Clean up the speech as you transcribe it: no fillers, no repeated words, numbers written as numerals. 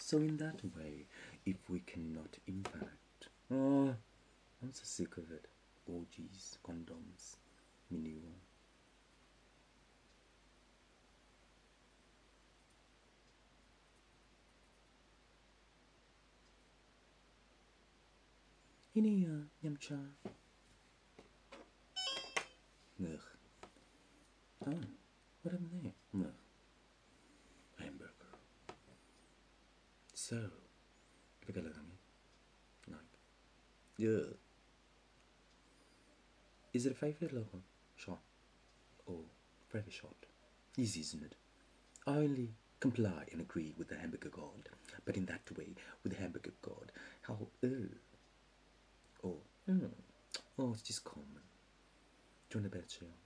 So in that way, if we cannot impact, oh, I'm so sick of it. Orgies, condoms, manure. Ini yamcha. Ugh. Oh, what happened there? Ugh. Hamburger. So, look at me. Like, yeah. Is it a favorite logo? Shot or favorite shot? Easy, isn't it? I only comply and agree with the hamburger god, but in that way, with the hamburger god, how oh, oh, it's just common. Do you want a better chill?